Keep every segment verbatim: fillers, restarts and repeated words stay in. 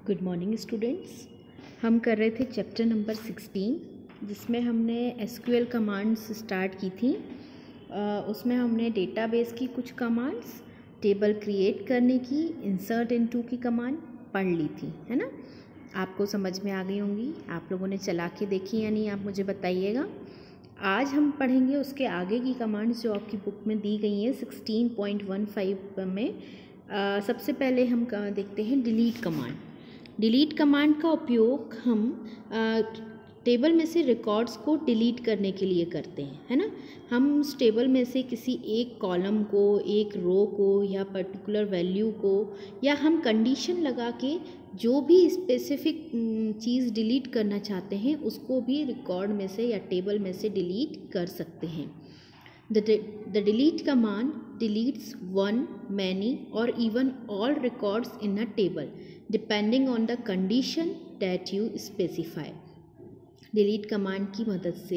Good morning students. हम कर रहे थे चैप्टर नंबर सिक्सटीन, जिसमें हमने एसक्यूएल कमांड्स स्टार्ट की थी। uh, उसमें हमने डेटाबेस की कुछ कमांड्स, टेबल क्रिएट करने की, इंसर्ट इनटू की कमांड पढ़ ली थी, है ना। आपको समझ में आ गई होंगी। आप लोगों ने चला के देखी या नहीं, आप मुझे बताइएगा। आज हम पढ़ेंगे उसके आगे की कमांड्स जो आपकी बुक में दी गई हैं सिक्सटीन पॉइंट वन फाइव में। uh, सबसे पहले हम देखते हैं डिलीट कमांड। डिलीट कमांड का उपयोग हम आ, टेबल में से रिकॉर्ड्स को डिलीट करने के लिए करते हैं, है ना। हम उस टेबल में से किसी एक कॉलम को, एक रो को या पर्टिकुलर वैल्यू को, या हम कंडीशन लगा के जो भी स्पेसिफिक चीज़ डिलीट करना चाहते हैं उसको भी रिकॉर्ड में से या टेबल में से डिलीट कर सकते हैं। The, the delete command deletes one, many or even all records in a table depending on the condition that you specify. delete command की मदद से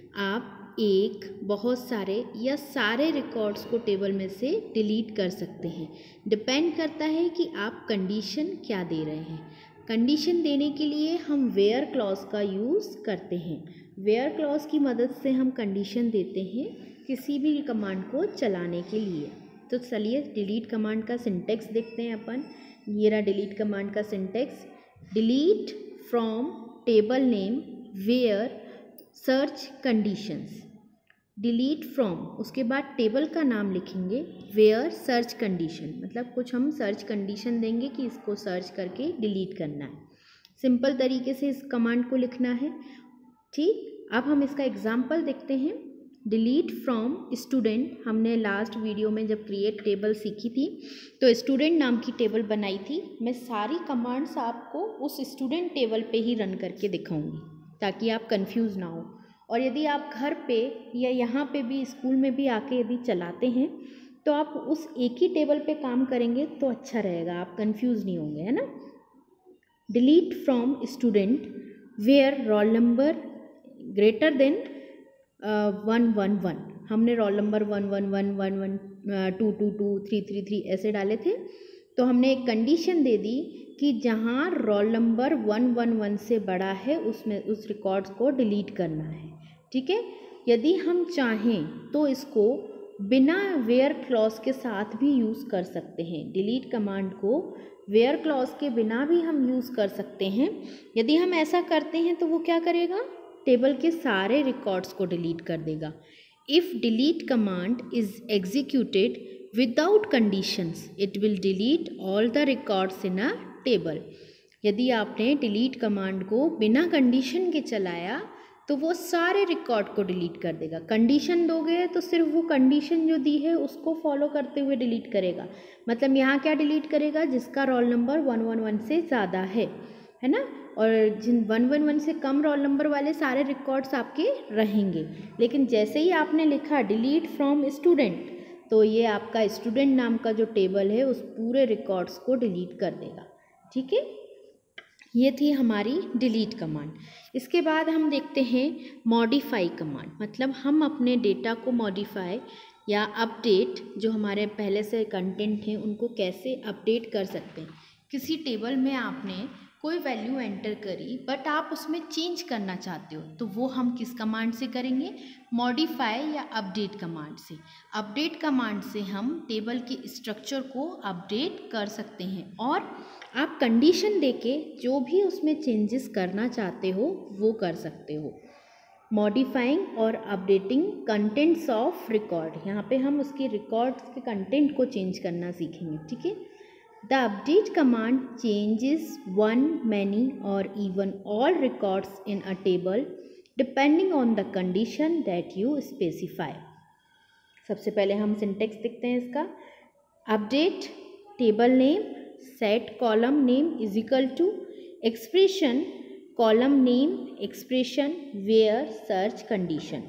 आप एक, बहुत सारे या सारे रिकॉर्ड्स को टेबल में से डिलीट कर सकते हैं। डिपेंड करता है कि आप कंडीशन क्या दे रहे हैं। कंडीशन देने के लिए हम वेयर क्लॉज का यूज़ करते हैं। वेयर क्लॉज की मदद से हम कंडीशन देते हैं किसी भी कमांड को चलाने के लिए। तो चलिए डिलीट कमांड का सिंटेक्स देखते हैं अपन। ये रहा डिलीट कमांड का syntax. Delete from table name where search conditions. Delete from, उसके बाद टेबल का नाम लिखेंगे, वेयर सर्च कंडीशन, मतलब कुछ हम सर्च कंडीशन देंगे कि इसको सर्च करके डिलीट करना है। सिंपल तरीके से इस कमांड को लिखना है, ठीक। अब हम इसका एग्जाम्पल देखते हैं। डिलीट फ्रॉम स्टूडेंट, हमने लास्ट वीडियो में जब क्रिएट टेबल सीखी थी तो स्टूडेंट नाम की टेबल बनाई थी। मैं सारी कमांड्स आपको उस स्टूडेंट टेबल पे ही रन करके दिखाऊंगी ताकि आप कंफ्यूज ना हो। और यदि आप घर पे या यहाँ पे भी स्कूल में भी आके यदि चलाते हैं तो आप उस एक ही टेबल पे काम करेंगे तो अच्छा रहेगा, आप कंफ्यूज नहीं होंगे, है ना। Delete from student where roll number greater than one one one. हमने roll number one one one one one two two two three three three ऐसे डाले थे। तो हमने एक कंडीशन दे दी कि जहाँ roll number one one one से बड़ा है उसमें उस रिकॉर्ड्स को डिलीट करना है, ठीक है। यदि हम चाहें तो इसको बिना वेयर क्लॉज के साथ भी यूज़ कर सकते हैं। डिलीट कमांड को वेयर क्लॉज के बिना भी हम यूज़ कर सकते हैं। यदि हम ऐसा करते हैं तो वो क्या करेगा, टेबल के सारे रिकॉर्ड्स को डिलीट कर देगा। If delete command is executed without conditions it will delete all the records in a table. यदि आपने डिलीट कमांड को बिना कंडीशन के चलाया तो वो सारे रिकॉर्ड को डिलीट कर देगा। कंडीशन दोगे तो सिर्फ वो कंडीशन जो दी है उसको फॉलो करते हुए डिलीट करेगा। मतलब यहाँ क्या डिलीट करेगा, जिसका roll number one one one से ज़्यादा है, है ना। और जिन वन वन वन से कम रोल नंबर वाले सारे रिकॉर्ड्स आपके रहेंगे। लेकिन जैसे ही आपने लिखा डिलीट फ्रॉम स्टूडेंट तो ये आपका स्टूडेंट नाम का जो टेबल है उस पूरे रिकॉर्ड्स को डिलीट कर देगा, ठीक है। ये थी हमारी डिलीट कमांड। इसके बाद हम देखते हैं मॉडिफाई कमांड। मतलब हम अपने डेटा को मॉडिफाई या अपडेट, जो हमारे पहले से कंटेंट हैं उनको कैसे अपडेट कर सकते हैं। किसी टेबल में आपने कोई वैल्यू एंटर करी बट आप उसमें चेंज करना चाहते हो तो वो हम किस कमांड से करेंगे, मॉडिफाई या अपडेट कमांड से। अपडेट कमांड से हम टेबल के स्ट्रक्चर को अपडेट कर सकते हैं और आप कंडीशन देके जो भी उसमें चेंजेस करना चाहते हो वो कर सकते हो। मॉडिफाइंग और अपडेटिंग कंटेंट्स ऑफ रिकॉर्ड, यहाँ पे हम उसके रिकॉर्ड्स के कंटेंट को चेंज करना सीखेंगे, ठीक है। The update command changes one, many or even all records in a table depending on the condition that you specify. सबसे पहले हम सिंटेक्स देखते हैं इसका। Update table name set column name is equal to expression column name expression where search condition.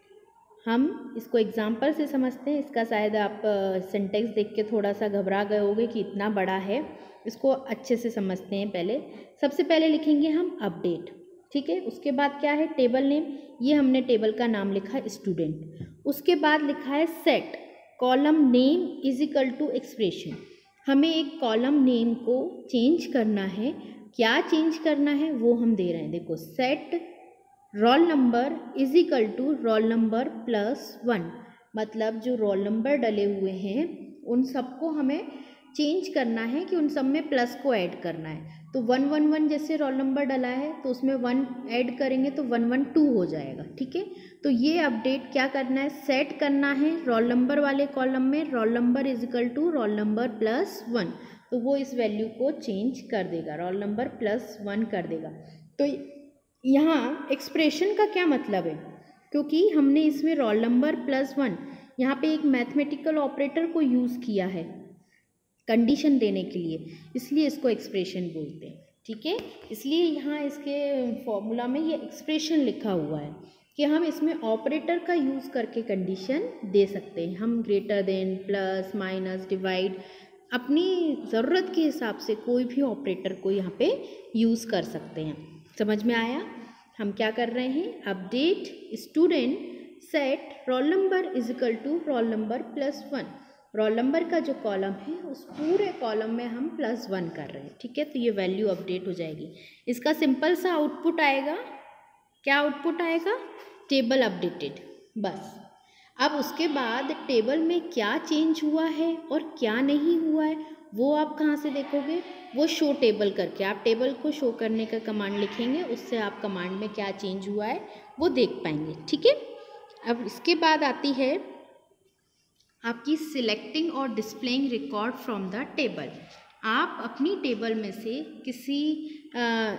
हम इसको example से समझते हैं। इसका शायद आप सिंटेक्स देख के थोड़ा सा घबरा गए होंगे कि इतना बड़ा है। इसको अच्छे से समझते हैं। पहले सबसे पहले लिखेंगे हम अपडेट, ठीक है। उसके बाद क्या है, टेबल नेम, ये हमने टेबल का नाम लिखा स्टूडेंट। उसके बाद लिखा है set column name is equal to expression. हमें एक कॉलम नेम को चेंज करना है क्या चेंज करना है वो हम दे रहे हैं। देखो, set roll number is equal to roll number plus one, मतलब जो रोल नंबर डले हुए हैं उन सबको हमें चेंज करना है कि उन सब में प्लस को ऐड करना है। तो वन वन वन जैसे रोल नंबर डला है तो उसमें वन ऐड करेंगे तो वन वन टू हो जाएगा। ठीक है, तो ये अपडेट क्या करना है, सेट करना है रोल नंबर वाले कॉलम में roll number is equal to roll number plus one, तो वो इस वैल्यू को चेंज कर देगा, रोल नंबर प्लस वन कर देगा। तो यहाँ एक्सप्रेशन का क्या मतलब है, क्योंकि हमने इसमें रोल नंबर प्लस वन यहाँ पे एक मैथमेटिकल ऑपरेटर को यूज़ किया है कंडीशन देने के लिए, इसलिए इसको एक्सप्रेशन बोलते हैं। ठीक है, इसलिए यहाँ इसके फॉर्मूला में ये एक्सप्रेशन लिखा हुआ है कि हम इसमें ऑपरेटर का यूज़ करके कंडीशन दे सकते हैं। हम greater than, plus, minus, divide अपनी ज़रूरत के हिसाब से कोई भी ऑपरेटर को यहाँ पे यूज़ कर सकते हैं। समझ में आया? हम क्या कर रहे हैं, update student set roll number is equal to roll number plus one, roll number का जो कॉलम है उस पूरे कॉलम में हम प्लस वन कर रहे हैं। ठीक है, तो ये वैल्यू अपडेट हो जाएगी। इसका सिंपल सा आउटपुट आएगा, क्या आउटपुट आएगा, टेबल अपडेटेड, बस। अब उसके बाद टेबल में क्या चेंज हुआ है और क्या नहीं हुआ है वो आप कहाँ से देखोगे, वो शो टेबल करके, आप टेबल को शो करने का कमांड लिखेंगे, उससे आप कमांड में क्या चेंज हुआ है वो देख पाएंगे। ठीक है, अब इसके बाद आती है आपकी सिलेक्टिंग और displaying record from the table. आप अपनी टेबल में से किसी आ,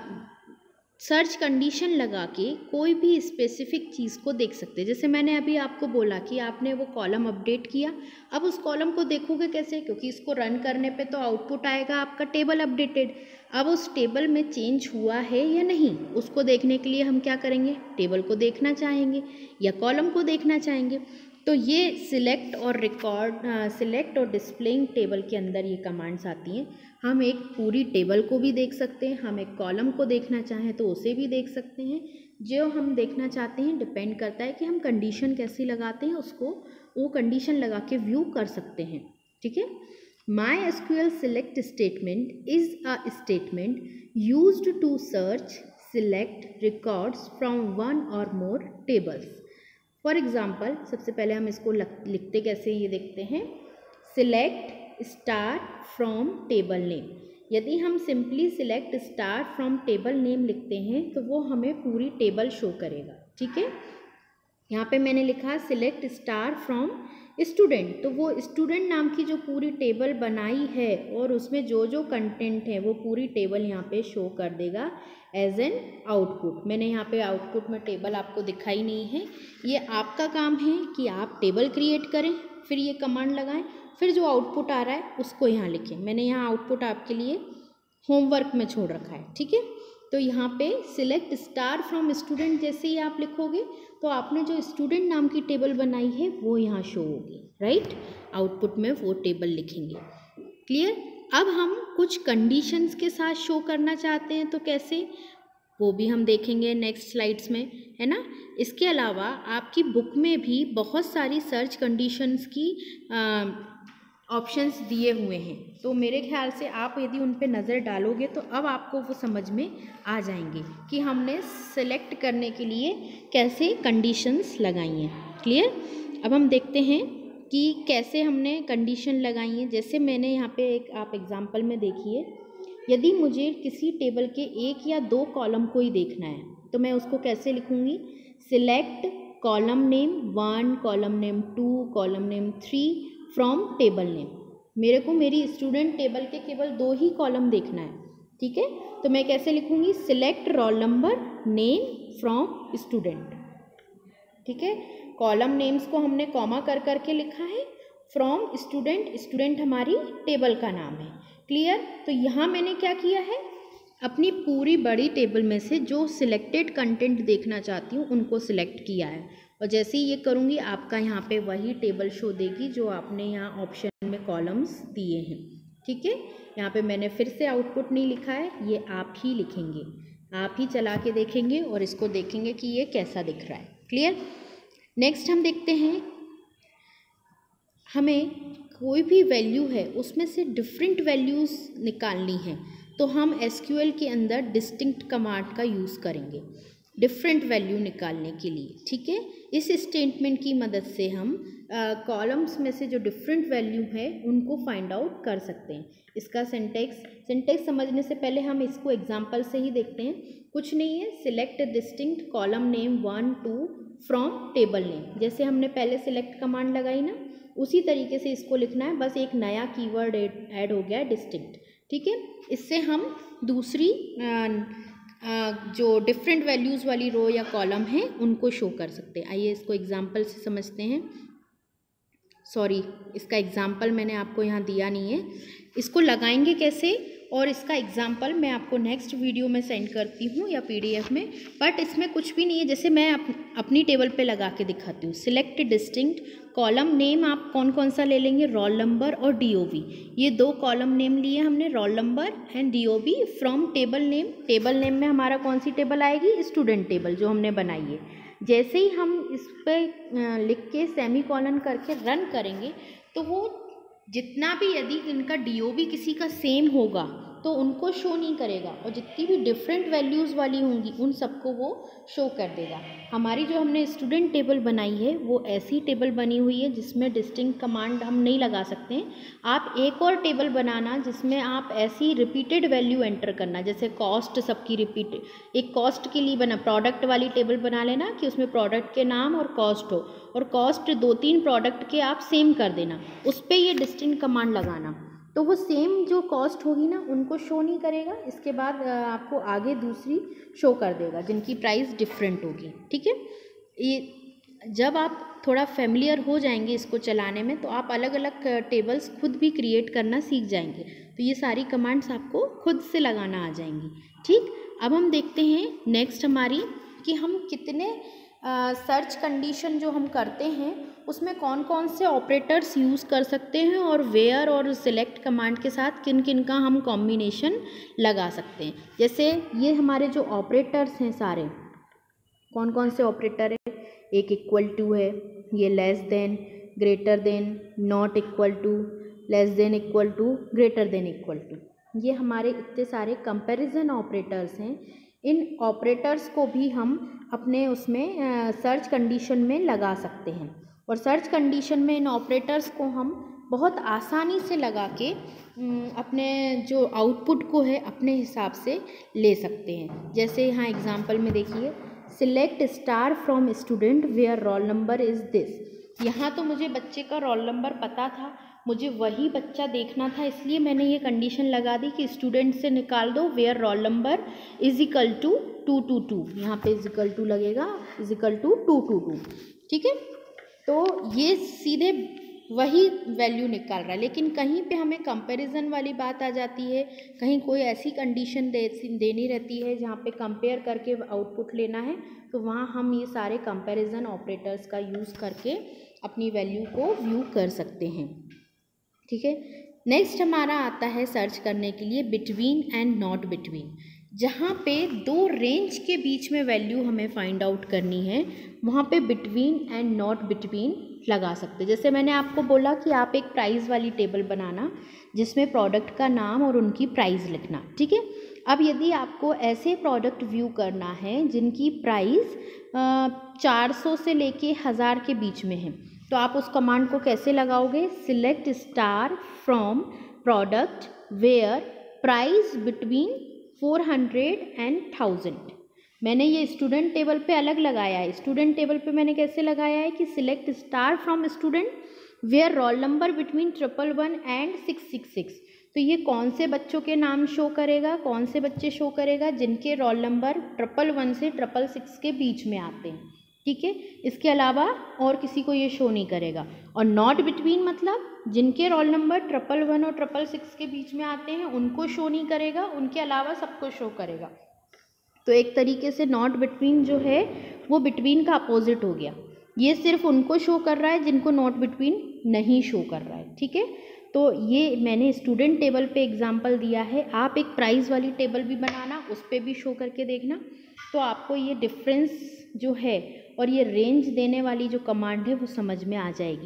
सर्च कंडीशन लगा के कोई भी स्पेसिफिक चीज़ को देख सकते हैं। जैसे मैंने अभी आपको बोला कि आपने वो कॉलम अपडेट किया, अब उस कॉलम को देखोगे कैसे, क्योंकि इसको रन करने पे तो आउटपुट आएगा आपका टेबल अपडेटेड। अब उस टेबल में चेंज हुआ है या नहीं उसको देखने के लिए हम क्या करेंगे, टेबल को देखना चाहेंगे या कॉलम को देखना चाहेंगे। तो ये सिलेक्ट और रिकॉर्ड, सिलेक्ट और डिस्प्लेइंग टेबल के अंदर ये कमांड्स आती हैं। हम एक पूरी टेबल को भी देख सकते हैं, हम एक कॉलम को देखना चाहें तो उसे भी देख सकते हैं। जो हम देखना चाहते हैं डिपेंड करता है कि हम कंडीशन कैसी लगाते हैं, उसको वो कंडीशन लगा के व्यू कर सकते हैं। ठीक है, MySQL select statement is a statement used to search select records from one or more tables. For example, सबसे पहले हम इसको लिखते कैसे ये देखते हैं, select star from table name. यदि हम simply select star from table name लिखते हैं तो वो हमें पूरी टेबल शो करेगा। ठीक है, यहाँ पे मैंने लिखा सिलेक्ट स्टार फ्रॉम स्टूडेंट, तो वो स्टूडेंट नाम की जो पूरी टेबल बनाई है और उसमें जो जो कंटेंट है वो पूरी टेबल यहाँ पे शो कर देगा एज एन आउटपुट। मैंने यहाँ पे आउटपुट में टेबल आपको दिखाई नहीं है, ये आपका काम है कि आप टेबल क्रिएट करें, फिर ये कमांड लगाएं, फिर जो आउटपुट आ रहा है उसको यहाँ लिखें। मैंने यहाँ आउटपुट आपके लिए होमवर्क में छोड़ रखा है। ठीक है, तो यहाँ पे सिलेक्ट स्टार फ्रॉम स्टूडेंट जैसे ही आप लिखोगे तो आपने जो स्टूडेंट नाम की टेबल बनाई है वो यहाँ शो होगी, राइट, आउटपुट में वो टेबल लिखेंगे। क्लियर? अब हम कुछ कंडीशंस के साथ शो करना चाहते हैं तो कैसे, वो भी हम देखेंगे नेक्स्ट स्लाइड्स में, है ना। इसके अलावा आपकी बुक में भी बहुत सारी सर्च कंडीशंस की ऑप्शंस दिए हुए हैं, तो मेरे ख्याल से आप यदि उन पे नज़र डालोगे तो अब आपको वो समझ में आ जाएंगे कि हमने सेलेक्ट करने के लिए कैसे कंडीशंस लगाई हैं। क्लियर? अब हम देखते हैं कि कैसे हमने कंडीशन लगाई हैं। जैसे मैंने यहाँ पे एक आप एग्जांपल में देखिए, यदि मुझे किसी टेबल के एक या दो कॉलम को ही देखना है तो मैं उसको कैसे लिखूँगी, select column name one, column name two, column name three from table name. मेरे को मेरी स्टूडेंट टेबल के केवल दो ही कॉलम देखना है। ठीक है, तो मैं कैसे लिखूँगी, select roll number name from student. ठीक है, कॉलम नेम्स को हमने कॉमा कर करके लिखा है, फ्रॉम स्टूडेंट, स्टूडेंट हमारी टेबल का नाम है। क्लियर? तो यहाँ मैंने क्या किया है, अपनी पूरी बड़ी टेबल में से जो सिलेक्टेड कंटेंट देखना चाहती हूँ उनको सिलेक्ट किया है, और जैसे ही ये करूँगी आपका यहाँ पे वही टेबल शो देगी जो आपने यहाँ ऑप्शन में कॉलम्स दिए हैं। ठीक है, यहाँ पे मैंने फिर से आउटपुट नहीं लिखा है, ये आप ही लिखेंगे, आप ही चला के देखेंगे और इसको देखेंगे कि ये कैसा दिख रहा है। क्लियर? नेक्स्ट हम देखते हैं, हमें कोई भी वैल्यू है उसमें से डिफरेंट वैल्यूज़ निकालनी है। तो हम एसक्यूएल के अंदर डिस्टिंक्ट कमांड का यूज़ करेंगे डिफरेंट वैल्यू निकालने के लिए, ठीक है। इस स्टेटमेंट की मदद से हम कॉलम्स में से जो डिफरेंट वैल्यू है उनको फाइंड आउट कर सकते हैं। इसका सिंटेक्स सिंटेक्स समझने से पहले हम इसको एग्जांपल से ही देखते हैं। कुछ नहीं है, select distinct column name one two from table name. जैसे हमने पहले सिलेक्ट कमांड लगाई ना, उसी तरीके से इसको लिखना है, बस एक नया कीवर्ड ऐड हो गया डिस्टिंक्ट, ठीक है। इससे हम दूसरी आ, आ, जो डिफरेंट वैल्यूज़ वाली रो या कॉलम है उनको शो कर सकते हैं। आइए इसको एग्जांपल से समझते हैं। सॉरी, इसका एग्जांपल मैंने आपको यहाँ दिया नहीं है। इसको लगाएंगे कैसे और इसका एग्जांपल मैं आपको नेक्स्ट वीडियो में सेंड करती हूँ या पीडीएफ में, बट इसमें कुछ भी नहीं है। जैसे मैं अप, अपनी टेबल पे लगा के दिखाती हूँ। सिलेक्ट डिस्टिंक्ट कॉलम नेम आप कौन कौन सा ले लेंगे, रोल नंबर और डीओबी। ये दो कॉलम नेम लिए हमने, roll number and DOB from table name. Table name में हमारा कौन सी टेबल आएगी, स्टूडेंट टेबल जो हमने बनाई है। जैसे ही हम इस पर लिख के सेमी कॉलन करके रन करेंगे तो वो जितना भी, यदि इनका डीओबी किसी का सेम होगा तो उनको शो नहीं करेगा, और जितनी भी डिफरेंट वैल्यूज़ वाली होंगी उन सबको वो शो कर देगा। हमारी जो हमने स्टूडेंट टेबल बनाई है वो ऐसी टेबल बनी हुई है जिसमें डिस्टिंक्ट कमांड हम नहीं लगा सकते हैं। आप एक और टेबल बनाना जिसमें आप ऐसी रिपीटेड वैल्यू एंटर करना, जैसे कॉस्ट सबकी रिपीट, एक कॉस्ट के लिए बना प्रोडक्ट वाली टेबल बना लेना कि उसमें प्रोडक्ट के नाम और कॉस्ट हो, और कॉस्ट दो तीन प्रोडक्ट के आप सेम कर देना, उस पर ये डिस्टिंक्ट कमांड लगाना। तो वो सेम जो कॉस्ट होगी ना उनको शो नहीं करेगा, इसके बाद आपको आगे दूसरी शो कर देगा जिनकी प्राइस डिफरेंट होगी, ठीक है। ये जब आप थोड़ा फेमिलियर हो जाएंगे इसको चलाने में तो आप अलग अलग टेबल्स खुद भी क्रिएट करना सीख जाएंगे, तो ये सारी कमांड्स आपको खुद से लगाना आ जाएंगी, ठीक। अब हम देखते हैं नेक्स्ट हमारी कि हम कितने सर्च कंडीशन जो हम करते हैं उसमें कौन कौन से ऑपरेटर्स यूज़ कर सकते हैं, और वेयर और सिलेक्ट कमांड के साथ किन किन का हम कॉम्बिनेशन लगा सकते हैं। जैसे ये हमारे जो ऑपरेटर्स हैं सारे, कौन कौन से ऑपरेटर है, एक इक्वल टू है, ये less than, greater than, not equal to, less than equal to, greater than equal to, ये हमारे इतने सारे कंपैरिजन ऑपरेटर्स हैं। इन ऑपरेटर्स को भी हम अपने उसमें सर्च कंडीशन में लगा सकते हैं, और सर्च कंडीशन में इन ऑपरेटर्स को हम बहुत आसानी से लगा के अपने जो आउटपुट को है अपने हिसाब से ले सकते हैं। जैसे यहाँ एग्जांपल में देखिए, select star from student where roll number is this. यहाँ तो मुझे बच्चे का रोल नंबर पता था, मुझे वही बच्चा देखना था, इसलिए मैंने ये कंडीशन लगा दी कि स्टूडेंट से निकाल दो where roll number is equal to two two two, यहाँ पे इज इक्वल टू लगेगा, is equal to two two two, ठीक है। तो ये सीधे वही वैल्यू निकाल रहा है, लेकिन कहीं पे हमें कंपैरिजन वाली बात आ जाती है, कहीं कोई ऐसी कंडीशन दे देनी रहती है जहाँ पे कंपेयर करके आउटपुट लेना है, तो वहाँ हम ये सारे कंपैरिजन ऑपरेटर्स का यूज़ करके अपनी वैल्यू को व्यू कर सकते हैं, ठीक है। नेक्स्ट हमारा आता है सर्च करने के लिए बिटवीन एंड नॉट बिटवीन। जहाँ पे दो रेंज के बीच में वैल्यू हमें फाइंड आउट करनी है वहाँ पे बिटवीन एंड नॉट बिटवीन लगा सकते। जैसे मैंने आपको बोला कि आप एक प्राइस वाली टेबल बनाना जिसमें प्रोडक्ट का नाम और उनकी प्राइस लिखना, ठीक है। अब यदि आपको ऐसे प्रोडक्ट व्यू करना है जिनकी प्राइस चार सौ से लेके हज़ार के बीच में है, तो आप उस कमांड को कैसे लगाओगे, select star from product where price between four hundred and thousand. मैंने ये स्टूडेंट टेबल पे अलग लगाया है, स्टूडेंट टेबल पे मैंने कैसे लगाया है कि select star from student where roll number between triple one and six six six. तो ये कौन से बच्चों के नाम शो करेगा, कौन से बच्चे शो करेगा जिनके रोल नंबर ट्रिपल वन से ट्रिपल सिक्स के बीच में आते हैं, ठीक है। इसके अलावा और किसी को ये शो नहीं करेगा। और नॉट बिटवीन मतलब जिनके रोल नंबर ट्रिपल वन और ट्रिपल सिक्स के बीच में आते हैं उनको शो नहीं करेगा, उनके अलावा सबको शो करेगा। तो एक तरीके से नॉट बिटवीन जो है वो बिटवीन का अपोजिट हो गया, ये सिर्फ उनको शो कर रहा है जिनको नॉट बिटवीन नहीं शो कर रहा है, ठीक है। तो ये मैंने स्टूडेंट टेबल पे एग्जांपल दिया है, आप एक प्राइस वाली टेबल भी बनाना, उस पर भी शो करके देखना, तो आपको ये डिफरेंस जो है और ये रेंज देने वाली जो कमांड है वो समझ में आ जाएगी।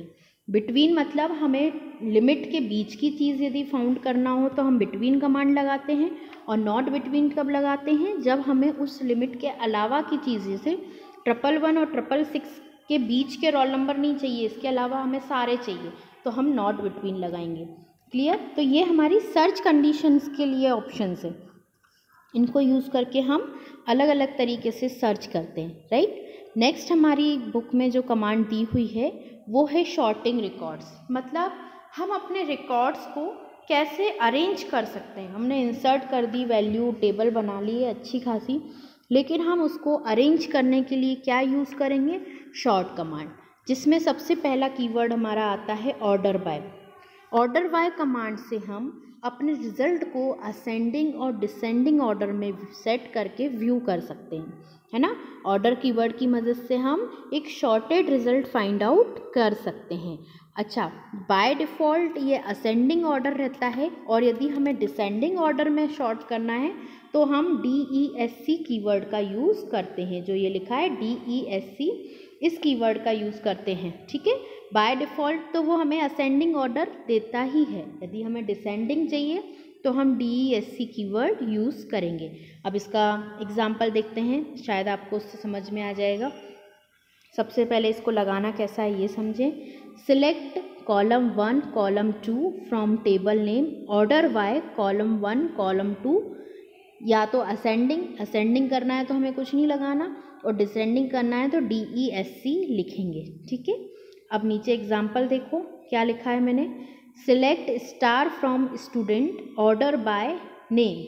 बिटवीन मतलब हमें लिमिट के बीच की चीज़ यदि फाउंड करना हो तो हम बिटवीन कमांड लगाते हैं, और नॉट बिटवीन कब लगाते हैं, जब हमें उस लिमिट के अलावा की चीज़, जैसे ट्रिपल वन और ट्रिपल सिक्स के बीच के रोल नंबर नहीं चाहिए, इसके अलावा हमें सारे चाहिए, तो हम नॉट बिटवीन लगाएंगे। क्लियर? तो ये हमारी सर्च कंडीशंस के लिए ऑप्शंस है, इनको यूज़ करके हम अलग अलग तरीके से सर्च करते हैं, राइट। नेक्स्ट हमारी बुक में जो कमांड दी हुई है वो है शॉर्टिंग रिकॉर्ड्स। मतलब हम अपने रिकॉर्ड्स को कैसे अरेंज कर सकते हैं। हमने इंसर्ट कर दी वैल्यू, टेबल बना ली है अच्छी खासी, लेकिन हम उसको अरेंज करने के लिए क्या यूज़ करेंगे, शॉर्ट कमांड, जिसमें सबसे पहला कीवर्ड हमारा आता है order by. Order by command से हम अपने रिजल्ट को असेंडिंग और डिसेंडिंग ऑर्डर में सेट करके व्यू कर सकते हैं, है ना। ऑर्डर कीवर्ड की मदद से हम एक शॉर्टेड रिजल्ट फाइंड आउट कर सकते हैं। अच्छा, बाय डिफ़ॉल्ट ये असेंडिंग ऑर्डर रहता है, और यदि हमें डिसेंडिंग ऑर्डर में शॉर्ट करना है तो हम D E S C keyword का यूज़ करते हैं। जो ये लिखा है डी ई एस सी, इस कीवर्ड का यूज़ करते हैं, ठीक है। बाय डिफ़ॉल्ट तो वो हमें असेंडिंग ऑर्डर देता ही है, यदि हमें डिसेंडिंग चाहिए तो हम D E S C keyword use करेंगे। अब इसका एग्जाम्पल देखते हैं, शायद आपको उससे समझ में आ जाएगा। सबसे पहले इसको लगाना कैसा है ये समझें। Select column one column two from table name, order by column one column two. या तो असेंडिंग असेंडिंग करना है तो हमें कुछ नहीं लगाना, और डिसेंडिंग करना है तो डी ई एस सी लिखेंगे, ठीक है। अब नीचे एग्जाम्पल देखो क्या लिखा है मैंने। Select star from student, order by name.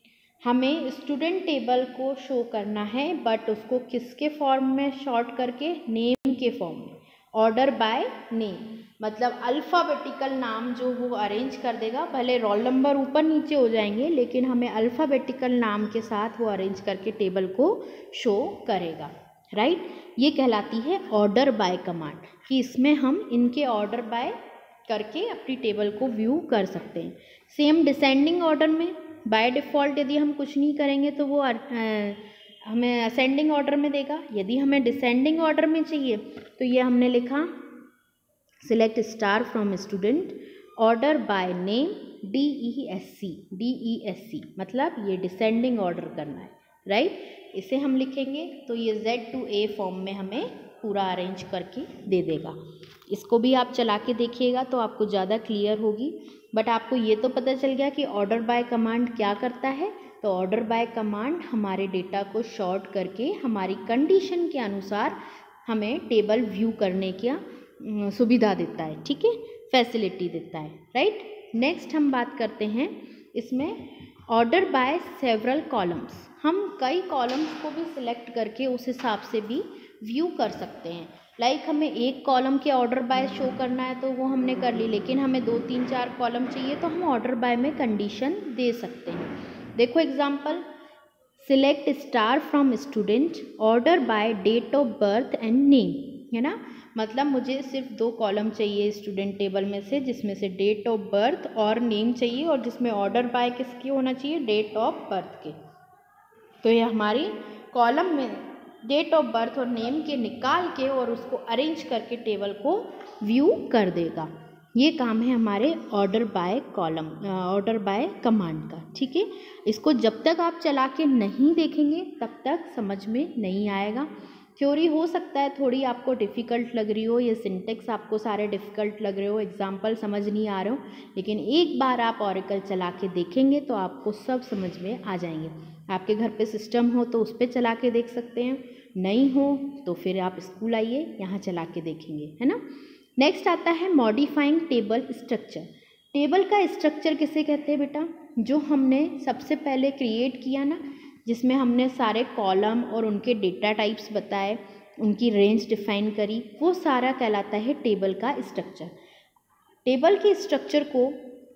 हमें स्टूडेंट टेबल को शो करना है, बट उसको किसके फॉर्म में शॉर्ट करके, नेम के फॉर्म में, ऑर्डर बाय नेम। मतलब अल्फ़ाबेटिकल नाम जो वो अरेंज कर देगा, भले रोल नंबर ऊपर नीचे हो जाएंगे लेकिन हमें अल्फ़ाबेटिकल नाम के साथ वो अरेंज करके टेबल को शो करेगा, राइट। ये कहलाती है ऑर्डर बाय कमांड, कि इसमें हम इनके ऑर्डर बाय करके अपनी टेबल को व्यू कर सकते हैं। सेम डिसेंडिंग ऑर्डर में बाय डिफ़ॉल्ट यदि हम कुछ नहीं करेंगे तो वो आ, हमें असेंडिंग ऑर्डर में देगा। यदि हमें डिसेंडिंग ऑर्डर में चाहिए तो ये हमने लिखा select star from student, order by name, D E S C. D E S C मतलब ये डिसेंडिंग ऑर्डर करना है, राइट। इसे हम लिखेंगे तो ये जेड टू ए फॉर्म में हमें पूरा अरेंज करके दे देगा। इसको भी आप चला के देखिएगा तो आपको ज़्यादा क्लियर होगी। बट आपको ये तो पता चल गया कि ऑर्डर बाय कमांड क्या करता है। तो ऑर्डर बाय कमांड हमारे डेटा को शॉर्ट करके हमारी कंडीशन के अनुसार हमें टेबल व्यू करने की सुविधा देता है, ठीक है, फैसिलिटी देता है, राइट। नेक्स्ट हम बात करते हैं इसमें ऑर्डर बाय सेवरल कॉलम्स। हम कई कॉलम्स को भी सिलेक्ट करके उस हिसाब से भी व्यू कर सकते हैं। लाइक like हमें एक कॉलम के ऑर्डर बाय शो करना है तो वो हमने कर ली, लेकिन हमें दो तीन चार कॉलम चाहिए तो हम ऑर्डर बाय में कंडीशन दे सकते हैं। देखो example, select star from student, order by date of birth and name, है ना। मतलब मुझे सिर्फ दो कॉलम चाहिए स्टूडेंट टेबल में से, जिसमें से डेट ऑफ बर्थ और नेम चाहिए, और जिसमें ऑर्डर बाय किसकी होना चाहिए, डेट ऑफ बर्थ के। तो ये हमारी कॉलम में डेट ऑफ बर्थ और नेम के निकाल के और उसको अरेंज करके टेबल को व्यू कर देगा। ये काम है हमारे order by column order by command का, ठीक है। इसको जब तक आप चला के नहीं देखेंगे तब तक समझ में नहीं आएगा। थ्योरी हो सकता है थोड़ी आपको डिफ़िकल्ट लग रही हो, ये सिंटेक्स आपको सारे डिफ़िकल्ट लग रहे हो, एग्जाम्पल समझ नहीं आ रहे हो, लेकिन एक बार आप ऑरेकल चला के देखेंगे तो आपको सब समझ में आ जाएंगे। आपके घर पे सिस्टम हो तो उस पर चला के देख सकते हैं, नहीं हो तो फिर आप स्कूल आइए, यहाँ चला के देखेंगे, है ना। नेक्स्ट आता है मॉडिफाइंग टेबल स्ट्रक्चर। टेबल का स्ट्रक्चर किसे कहते हैं बेटा, जो हमने सबसे पहले क्रिएट किया ना, जिसमें हमने सारे कॉलम और उनके डेटा टाइप्स बताए, उनकी रेंज डिफाइन करी, वो सारा कहलाता है टेबल का स्ट्रक्चर। टेबल के स्ट्रक्चर को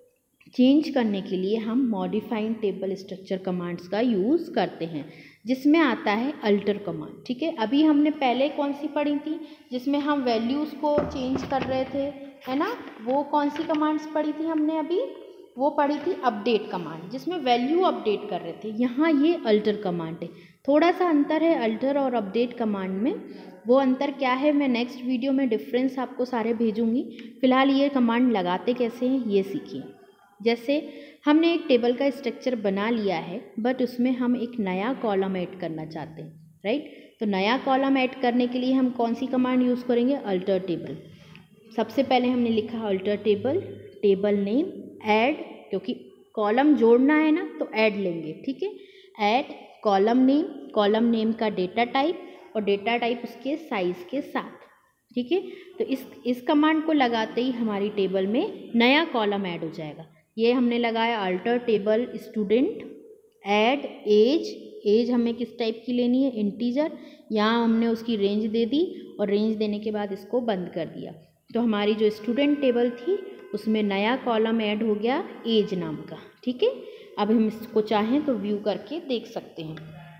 चेंज करने के लिए हम मॉडिफाइंग टेबल स्ट्रक्चर कमांड्स का यूज़ करते हैं, जिसमें आता है अल्टर कमांड, ठीक है। अभी हमने पहले कौन सी पढ़ी थी, जिसमें हम वैल्यूज़ को चेंज कर रहे थे, है ना, वो कौन सी कमांड्स पढ़ी थी हमने अभी, वो पढ़ी थी अपडेट कमांड, जिसमें वैल्यू अपडेट कर रहे थे। यहाँ ये अल्टर कमांड है, थोड़ा सा अंतर है अल्टर और अपडेट कमांड में। वो अंतर क्या है मैं नेक्स्ट वीडियो में डिफरेंस आपको सारे भेजूंगी। फिलहाल ये कमांड लगाते कैसे हैं ये सीखिए। जैसे हमने एक टेबल का स्ट्रक्चर बना लिया है, बट उसमें हम एक नया कॉलम ऐड करना चाहते हैं, राइट। तो नया कॉलम ऐड करने के लिए हम कौन सी कमांड यूज़ करेंगे, अल्टर टेबल। सबसे पहले हमने लिखा alter table, table name, add, क्योंकि कॉलम जोड़ना है ना तो ऐड लेंगे, ठीक है। Add column name, column name का डेटा टाइप और डेटा टाइप उसके साइज़ के साथ, ठीक है। तो इस इस कमांड को लगाते ही हमारी टेबल में नया कॉलम ऐड हो जाएगा। ये हमने लगाया alter table student, add age, age हमें किस टाइप की लेनी है, इंटीजर। यहाँ हमने उसकी रेंज दे दी और रेंज देने के बाद इसको बंद कर दिया। तो हमारी जो स्टूडेंट टेबल थी उसमें नया कॉलम ऐड हो गया एज नाम का, ठीक है। अब हम इसको चाहें तो व्यू करके देख सकते हैं।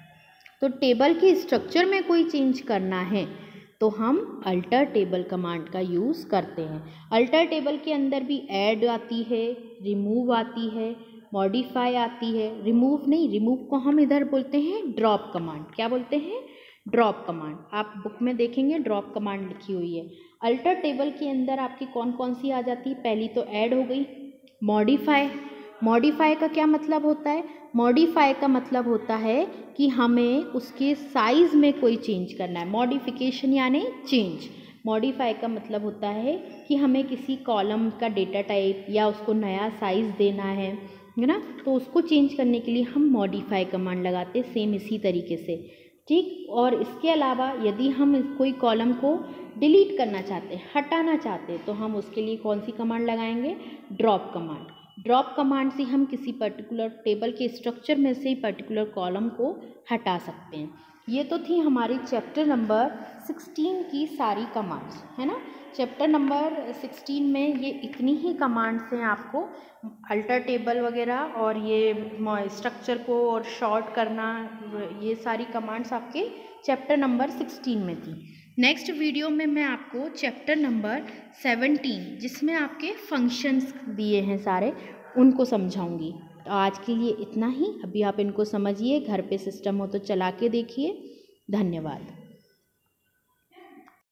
तो टेबल के स्ट्रक्चर में कोई चेंज करना है तो हम अल्टर टेबल कमांड का यूज़ करते हैं। अल्टर टेबल के अंदर भी ऐड आती है, रिमूव आती है, मॉडिफाई आती है। रिमूव नहीं, रिमूव को हम इधर बोलते हैं ड्रॉप कमांड। क्या बोलते हैं, ड्रॉप कमांड। आप बुक में देखेंगे ड्रॉप कमांड लिखी हुई है। अल्टर टेबल के अंदर आपकी कौन कौन सी आ जाती है, पहली तो ऐड हो गई। मॉडिफाई, मॉडिफाई का क्या मतलब होता है, मॉडिफाई का मतलब होता है कि हमें उसके साइज़ में कोई चेंज करना है। मॉडिफिकेशन यानी चेंज। मॉडिफाई का मतलब होता है कि हमें किसी कॉलम का डेटा टाइप या उसको नया साइज़ देना है, है ना। तो उसको चेंज करने के लिए हम मॉडिफाई कमांड लगाते हैं, सेम इसी तरीके से, ठीक। और इसके अलावा यदि हम कोई कॉलम को डिलीट करना चाहते हैं, हटाना चाहते हैं, तो हम उसके लिए कौन सी कमांड लगाएंगे, ड्रॉप कमांड। ड्रॉप कमांड से हम किसी पर्टिकुलर टेबल के स्ट्रक्चर में से पर्टिकुलर कॉलम को हटा सकते हैं। ये तो थी हमारी चैप्टर नंबर सिक्सटीन की सारी कमांड्स, है ना। चैप्टर नंबर सिक्सटीन में ये इतनी ही कमांड्स हैं आपको, अल्टर टेबल वगैरह और ये स्ट्रक्चर को और शॉर्ट करना, ये सारी कमांड्स आपके चैप्टर नंबर सिक्सटीन में थी। नेक्स्ट वीडियो में मैं आपको चैप्टर नंबर सेवनटीन, जिसमें आपके फंक्शंस दिए हैं सारे, उनको समझाऊंगी। तो आज के लिए इतना ही। अभी आप इनको समझिए, घर पे सिस्टम हो तो चला के देखिए। धन्यवाद।